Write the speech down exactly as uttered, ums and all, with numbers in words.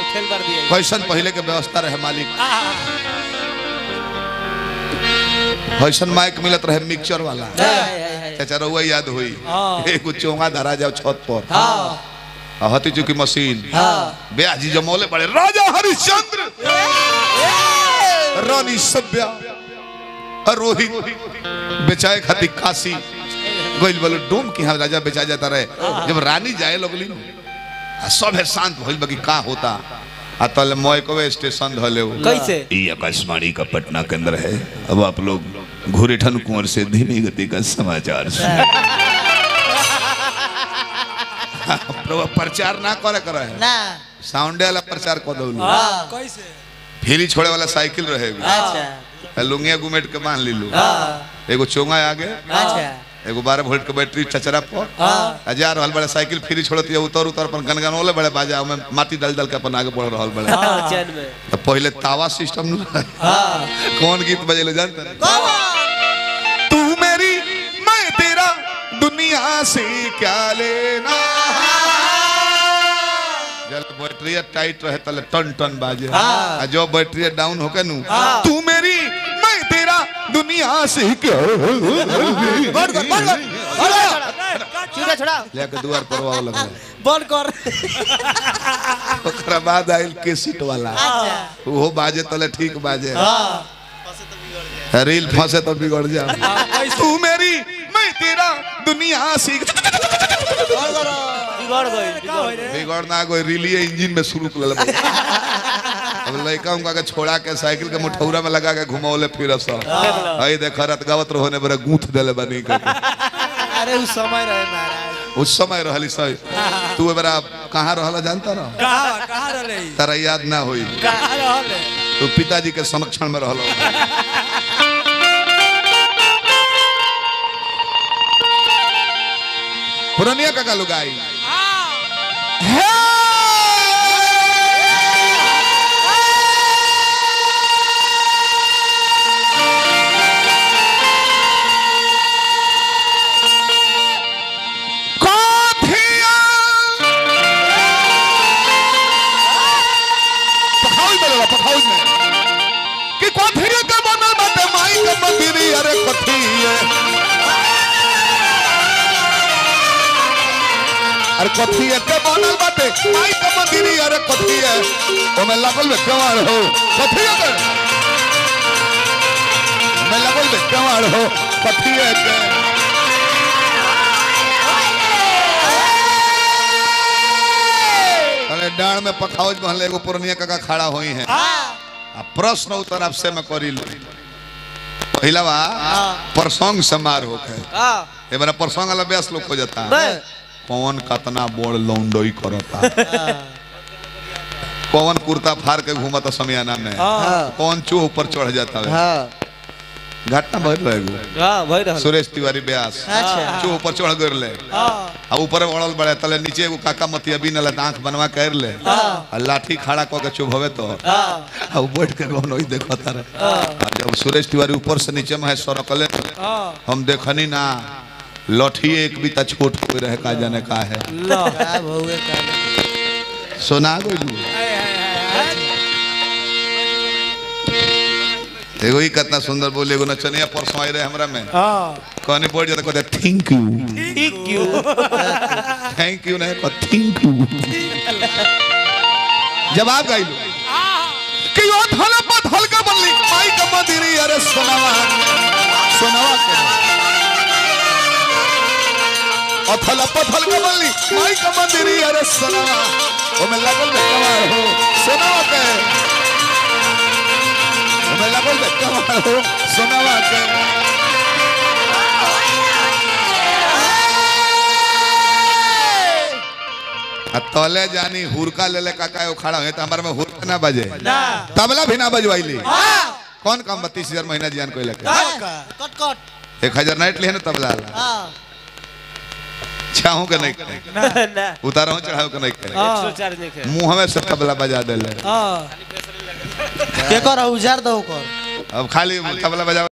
Fail कर दिया कैसन पहले के व्यवस्था रहे मालिक कैसन माइक मिलत रहे मिक्सचर वाला चाचा रहुआ याद हुई एगो चोंगा धरा जाओ छत पर हती चुकी मशीन ब्याह जी जमौले बड़े राजा हरिश्चंद्र रानी सभ्या रोहित बेचाए खाती काशी गोइल बोलो डूम की राजा बेचा जाता रहे जब रानी जाए लगली सब है शांत भइल बाकी का होता अतल मोयकवे स्टेशन धले कैसे ये आकाशवाणी का पटना केंद्र है। अब आप लोग घुरेठन कुंवर से धीमी गति का समाचार प्रचार ना करे करे ना साउंड वाला प्रचार कर दो कैसे फेरी छोड़े वाला साइकिल रहे अच्छा लुंगिया गुमेट के बांध लीलू एगो चोंगा आगे अच्छा एगो बारह वोल्ट के बैटरी चचरा पर हजार रहल बड़े साइकिल फ्री छोड़ती है उतर उतर अपन गनगनोले बड़े बाजा में माटी डाल डाल के अपन आगे बढ़ रहल बड़े चैन में तो पहले तावा सिस्टम न कौन गीत बजेले जानते तू मेरी मैं तेरा दुनिया से क्या लेना जब बैटरी टाइट रहे तले टन टन बाजे आ जो बैटरी डाउन होके नु तू मेरी मैं तेरा दुनिया से क्या बंद कर बंद कर छोड़ा छोड़ा लेके द्वार पर वाव लगा बंद कर ओकरा बाद आइल केसेट वाला वो बाजे तले ठीक बाजे रील फंसे तो बिगड़ जा तू मेरी मैं तेरा दुनिया से बिगड़ गई बिगड़ ना कोई रीलिए इंजन में शुरू कर ले अब लड़का उनका के छोड़ा के साइकिल के मुठौरा में लगा के घुमाओले फिर सब हई देख रत गावत रहने बरे गूंथ देले बनी के अरे उस समय रहे महाराज उस समय रहली सही तू बरा कहां रहला जानता ना कहां कहां रहले तारा याद ना होई कहां रहले तू पिताजी के संरक्षण में रहलो पुरनिया का लुगाई अरे कथी है के बनल बाटे माई के मंदिरी अरे कथी है ओमे लागल में कवाड़ हो कथी है मैं लागल में कवाड़ हो कथी है के अरे डांड में पखाउज महल एगो पुरनिया काका खड़ा होई है आ प्रश्न उत्तर आपसे मैं करी लो पहिला बा प्रसंग समारोह है हां ए बड़ा प्रसंग वाला बेस लोग हो जाता है पवन कतना बोड़ लौंडोई करता पवन कुर्ता फाड़ के घूमता समियाना में कौन चूह ऊपर चढ़ जाता है घटना भर रहेगो हां भर रहल सुरेश तिवारी ब्यास चूह ऊपर चढ़ गइल ले आ ऊपर बढ़ल बड़े तले नीचे एगो काका मतिया बिन ले आंख बनवा कर ले आ लाठी खड़ा क के चुभवे तो आ बैठ के कौन ओई देखता रहे जब सुरेश तिवारी ऊपर से नीचे में सरकले हम देखनी ना लठी एक भी ता छोट कोई रहे का जाने का है लो का भौए का सुना गइलू एगो ही कितना सुंदर बोले एगो नचनिया परसों आई रहे हमरा में हां कहने पड़ जाता कहते thank you thank you thank you नहीं को थैंक यू जवाब गाइलू कि ओ थल पर थल का बनली माई का मंदिरी अरे सुनावा सुनावा के अथल पथल के बल्ली माई का मंदिरी अरे सुनावा ओ में लगल में कमाल हो सुनावा के ओ में लगल में कमाल हो सुनावा के तले जानी हुरका ले ले काका ओ खड़ा है त हमर में हुरका ना बजे ना तबला भी ना बजवाइली कौन काम बत्तीस हज़ार महीना जियान कोई लगे कट कट एक हज़ार नाइट ले न तबला हां चाहूं के नहीं ना ना उतारो चढ़ाओ के नहीं करे एक सौ चार नहीं करे मुंह में से तबला बजा देले हां के कर उजार दो कर अब खाली तबला बजा